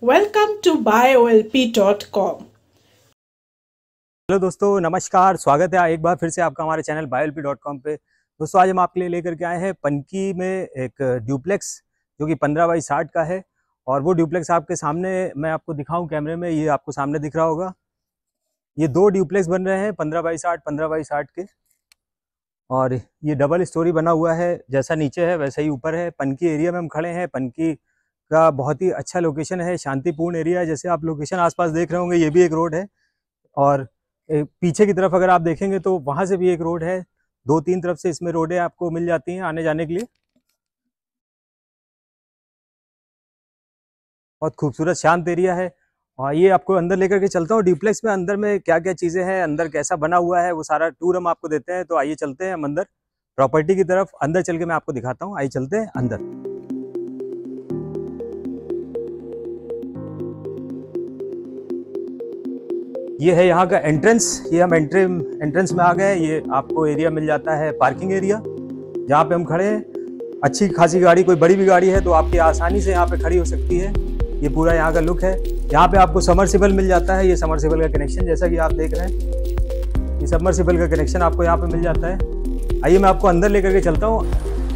Welcome to biolp.com। Hello दोस्तों, नमस्कार। स्वागत है एक बार फिर से आपका हमारे चैनल biolp.com पे। दोस्तों, आज हम आपके लिए लेकर के आए हैं पनकी में एक ड्यूप्लेक्स जो कि 15 बाई 60 का है। और वो ड्यूप्लेक्स आपके सामने मैं आपको दिखाऊं कैमरे में, ये आपको सामने दिख रहा होगा। ये दो ड्यूप्लेक्स बन रहे हैं 15 बाई 60 के। और ये डबल स्टोरी बना हुआ है, जैसा नीचे है वैसा ही ऊपर है। पनकी एरिया में हम खड़े हैं। पनकी का बहुत ही अच्छा लोकेशन है, शांतिपूर्ण एरिया है। जैसे आप लोकेशन आसपास देख रहे होंगे, ये भी एक रोड है। और पीछे की तरफ अगर आप देखेंगे तो वहां से भी एक रोड है। 2-3 तरफ से इसमें रोडें आपको मिल जाती हैं आने जाने के लिए। बहुत खूबसूरत शांत एरिया है। और ये आपको अंदर लेकर के चलता हूँ ड्यूप्लेक्स में। अंदर में क्या क्या चीज़ें हैं, अंदर कैसा बना हुआ है, वो सारा टूर हम आपको देते हैं। तो आइए चलते हैं हम अंदर प्रॉपर्टी की तरफ। अंदर चल के मैं आपको दिखाता हूँ। आइए चलते हैं अंदर। ये है यहाँ का एंट्रेंस। ये हम एंट्रेंस में आ गए। ये आपको एरिया मिल जाता है पार्किंग एरिया, जहाँ पे हम खड़े हैं। अच्छी खासी गाड़ी, कोई बड़ी भी गाड़ी है तो आपकी आसानी से यहाँ पे खड़ी हो सकती है। ये पूरा यहाँ का लुक है। यहाँ पे आपको समरसिबल मिल जाता है। ये समरसिबल का कनेक्शन जैसा कि आप देख रहे हैं, ये समरसिबल का कनेक्शन आपको यहाँ पे मिल जाता है। आइए मैं आपको अंदर लेकर के चलता हूँ।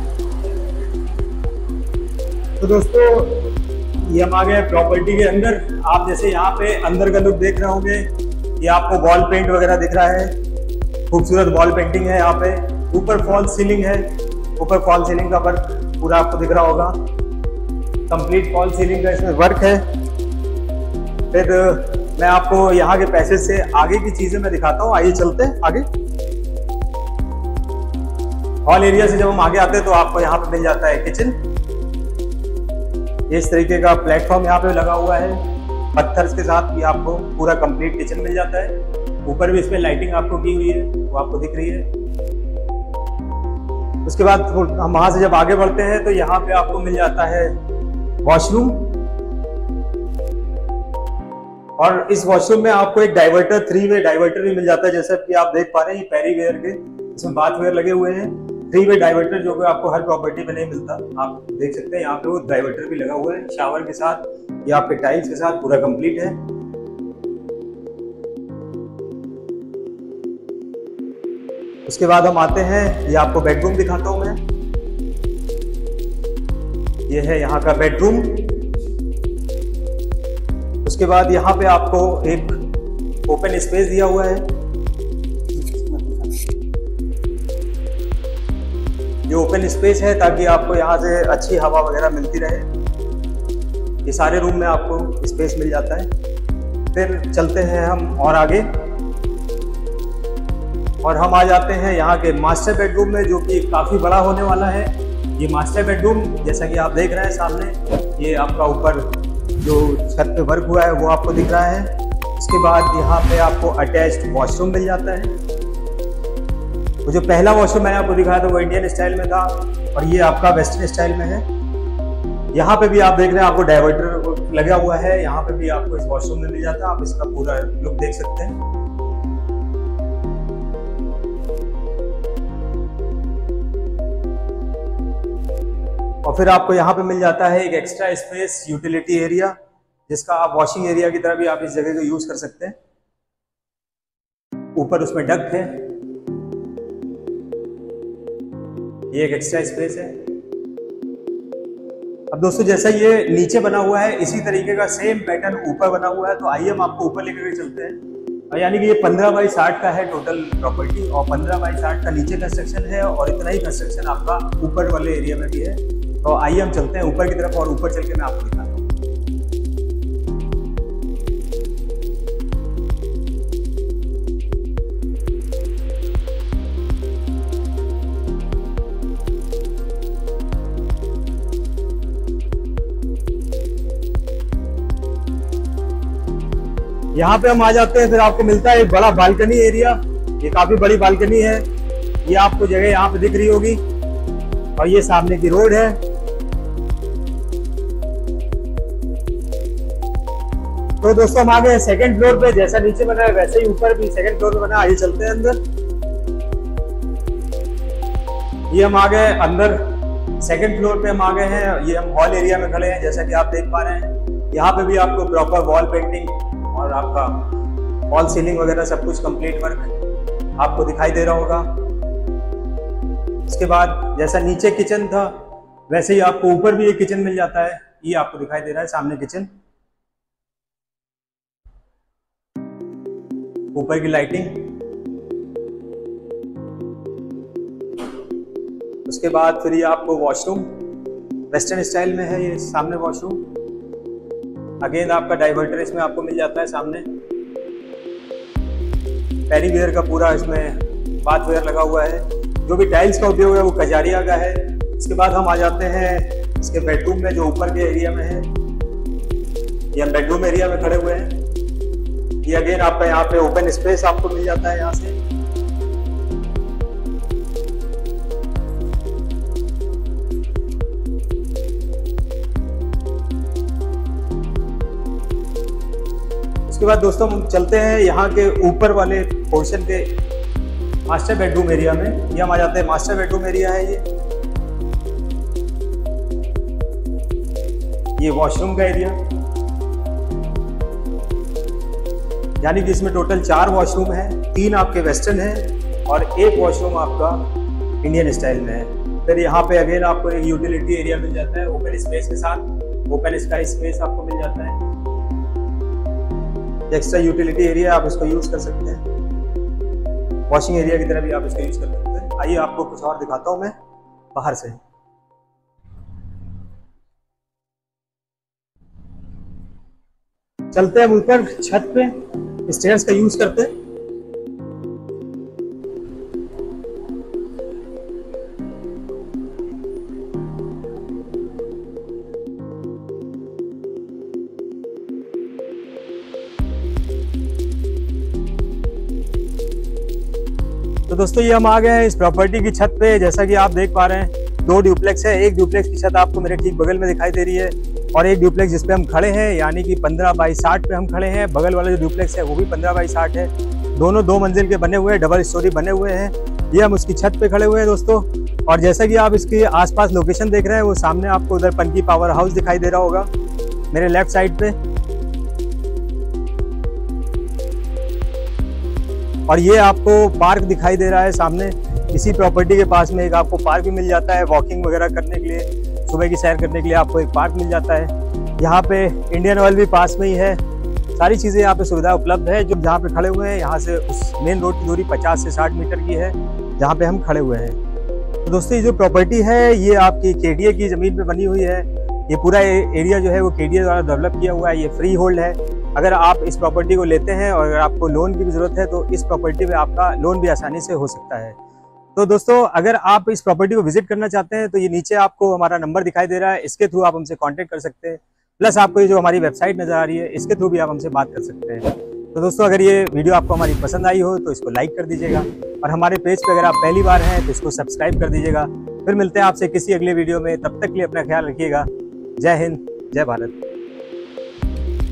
तो दोस्तों, ये हम आ गए प्रॉपर्टी के अंदर। आप जैसे यहाँ पे अंदर का लुक देख रहे होंगे, ये आपको वॉल पेंट वगैरह दिख रहा है। खूबसूरत वॉल पेंटिंग है यहाँ पे। ऊपर फॉल सीलिंग है। ऊपर फॉल सीलिंग का वर्क पूरा आपको दिख रहा होगा। कंप्लीट फॉल सीलिंग का इसमें वर्क है। फिर मैं आपको यहाँ के पैसेज से आगे की चीजें मैं दिखाता हूँ। आइए चलते हैं आगे। हॉल एरिया से जब हम आगे आते हैं तो आपको यहाँ पे मिल जाता है किचन। इस तरीके का प्लेटफॉर्म यहाँ पे लगा हुआ है पत्थर के साथ। भी आपको पूरा कंप्लीट किचन मिल जाता है। ऊपर भी इसमें लाइटिंग आपको की हुई है, वो आपको दिख रही है। उसके बाद हम वहां से जब आगे बढ़ते हैं तो यहाँ पे आपको मिल जाता है वॉशरूम। और इस वॉशरूम में आपको एक डाइवर्टर, 3 वे डाइवर्टर भी मिल जाता है। जैसे कि आप देख पा रहे हैं, ये पैरी वेयर के इसमें बाथ वेयर लगे हुए हैं। 3 वे डाइवर्टर जो कि आपको हर प्रॉपर्टी में नहीं मिलता। आप देख सकते हैं यहाँ पे वो डाइवर्टर भी लगा हुआ है शावर के साथ। ये आपके टाइल्स के साथ पूरा कंप्लीट है। उसके बाद हम आते हैं, ये आपको बेडरूम दिखाता हूं मैं। ये है यहाँ का बेडरूम। उसके बाद यहाँ पे आपको एक ओपन स्पेस दिया हुआ है। ये ओपन स्पेस है ताकि आपको यहाँ से अच्छी हवा वगैरह मिलती रहे। ये सारे रूम में आपको स्पेस मिल जाता है। फिर चलते हैं हम और आगे, और हम आ जाते हैं यहाँ के मास्टर बेडरूम में, जो कि काफ़ी बड़ा होने वाला है। ये मास्टर बेडरूम जैसा कि आप देख रहे हैं सामने, ये आपका ऊपर जो छत पे वर्क हुआ है वो आपको दिख रहा है। उसके बाद यहाँ पे आपको अटैच्ड वॉशरूम मिल जाता है। वो जो पहला वॉशरूम मैंने आपको दिखाया था वो इंडियन स्टाइल में था, और ये आपका वेस्टर्न स्टाइल में है। यहाँ पे भी आप देख रहे हैं आपको डाइवर्टर लगा हुआ है। यहाँ पे भी आपको इस वॉशरूम में मिल जाता है। आप इसका पूरा लुक देख सकते हैं। और फिर आपको यहाँ पे मिल जाता है एक एक्स्ट्रा स्पेस यूटिलिटी एरिया, जिसका आप वॉशिंग एरिया की तरह भी आप इस जगह को यूज कर सकते हैं। ऊपर उसमें डक्ट है। ये एक एक्स्ट्रा स्पेस है। अब दोस्तों, जैसा ये नीचे बना हुआ है इसी तरीके का सेम पैटर्न ऊपर बना हुआ है। तो आइए हम आपको ऊपर लेकर के चलते हैं। और यानी कि ये 15 बाई 60 का है टोटल प्रॉपर्टी, और 15 बाई 60 का नीचे कंस्ट्रक्शन है, और इतना ही कंस्ट्रक्शन आपका ऊपर वाले एरिया में भी है। तो आइए हम चलते हैं ऊपर की तरफ, और ऊपर चल के मैं आपको दिखाता हूँ। यहाँ पे हम आ जाते हैं। फिर आपको मिलता है एक बड़ा बालकनी एरिया। ये काफी बड़ी बालकनी है। ये आपको जगह यहाँ पे दिख रही होगी, और ये सामने की रोड है। तो दोस्तों, हम आ गए सेकंड फ्लोर पे। जैसा नीचे बना है वैसे ही ऊपर भी सेकंड फ्लोर पे बना। आइए चलते हैं अंदर। ये हम आ गए अंदर, सेकंड फ्लोर पे हम आ गए हैं। ये हम हॉल एरिया में खड़े हैं, जैसा कि आप देख पा रहे हैं। यहाँ पे भी आपको प्रॉपर वॉल पेंटिंग और आपका वॉल सीलिंग वगैरह सब कुछ कंप्लीट वर्क आपको दिखाई दे रहा होगा। इसके बाद जैसा नीचे किचन था वैसे ही आपको ऊपर भी एक किचन मिल जाता है। ये आपको दिखाई दे रहा है सामने किचन, ऊपर की लाइटिंग। उसके बाद फिर ये आपको वॉशरूम वेस्टर्न स्टाइल में है, ये सामने वॉशरूम। अगेन आपका डाइवर्टर इसमें आपको मिल जाता है सामने। पैरीवेयर का पूरा इसमें बाथवेयर लगा हुआ है। जो भी टाइल्स का उपयोग है वो कजारिया का है। इसके बाद हम आ जाते हैं इसके बेडरूम में, जो ऊपर के एरिया में है। ये हम बेडरूम एरिया में खड़े हुए हैं। ये अगेन आपका यहाँ पे ओपन स्पेस आपको मिल जाता है यहाँ से। उसके बाद दोस्तों हम चलते हैं यहाँ के ऊपर वाले पोर्शन के मास्टर बेडरूम एरिया में। ये हम आ जाते हैं, मास्टर बेडरूम एरिया है ये वॉशरूम का एरिया। यानी कि इसमें टोटल 4 वॉशरूम है, 3 आपके वेस्टर्न है और 1 वॉशरूम आपका इंडियन स्टाइल में है। फिर यहाँ पे अगेन आपको एक यूटिलिटी एरिया मिल जाता है ओपन स्पेस के साथ। ओपन स्काई स्पेस आपको मिल जाता है, एक्स्ट्रा यूटिलिटी एरिया, आप इसको यूज कर सकते हैं। वॉशिंग एरिया की तरह भी आप इसको यूज कर सकते हैं। आइए आपको कुछ और दिखाता हूं मैं बाहर से। चलते हैं ऊपर छत पे, स्टेयर्स का यूज करते हैं। तो दोस्तों ये हम आ गए हैं इस प्रॉपर्टी की छत पे। जैसा कि आप देख पा रहे हैं 2 ड्यूप्लेक्स है। एक ड्यूप्लेक्स की छत आपको मेरे ठीक बगल में दिखाई दे रही है और एक ड्यूप्लेक्स जिस पे हम खड़े हैं यानी कि 15 बाई 60 पे हम खड़े हैं। बगल वाला जो ड्यूप्लेक्स है वो भी 15 बाई 60 है। दोनों 2 मंजिल के बने हुए हैं, डबल स्टोरी बने हुए हैं। ये हम उसकी छत पे खड़े हुए हैं दोस्तों। और जैसा कि आप इसके आसपास लोकेशन देख रहे हैं, वो सामने आपको उधर पनकी पावर हाउस दिखाई दे रहा होगा मेरे लेफ्ट साइड पे। और ये आपको पार्क दिखाई दे रहा है सामने। इसी प्रॉपर्टी के पास में एक आपको पार्क भी मिल जाता है वॉकिंग वगैरह करने के लिए, सुबह की सैर करने के लिए आपको एक पार्क मिल जाता है। यहाँ पे इंडियन ऑयल भी पास में ही है। सारी चीज़ें यहाँ पे सुविधा उपलब्ध है। जो जहाँ पे खड़े हुए हैं यहाँ से उस मेन रोड की दूरी 50 से 60 मीटर की है जहाँ पे हम खड़े हुए हैं। तो दोस्तों ये जो प्रॉपर्टी है ये आपकी केडीए की ज़मीन पे बनी हुई है। ये पूरा एरिया जो है वो केडीए द्वारा डेवलप किया हुआ है। ये फ्री होल्ड है। अगर आप इस प्रॉपर्टी को लेते हैं और अगर आपको लोन की भी ज़रूरत है तो इस प्रॉपर्टी में आपका लोन भी आसानी से हो सकता है। तो दोस्तों अगर आप इस प्रॉपर्टी को विजिट करना चाहते हैं तो ये नीचे आपको हमारा नंबर दिखाई दे रहा है, इसके थ्रू आप हमसे कांटेक्ट कर सकते हैं। प्लस आपको ये जो हमारी वेबसाइट नज़र आ रही है इसके थ्रू भी आप हमसे बात कर सकते हैं। तो दोस्तों अगर ये वीडियो आपको हमारी पसंद आई हो तो इसको लाइक कर दीजिएगा और हमारे पेज पे अगर आप पहली बार हैं तो इसको सब्सक्राइब कर दीजिएगा। फिर मिलते हैं आपसे किसी अगले वीडियो में, तब तक के लिए अपना ख्याल रखिएगा। जय हिंद, जय भारत।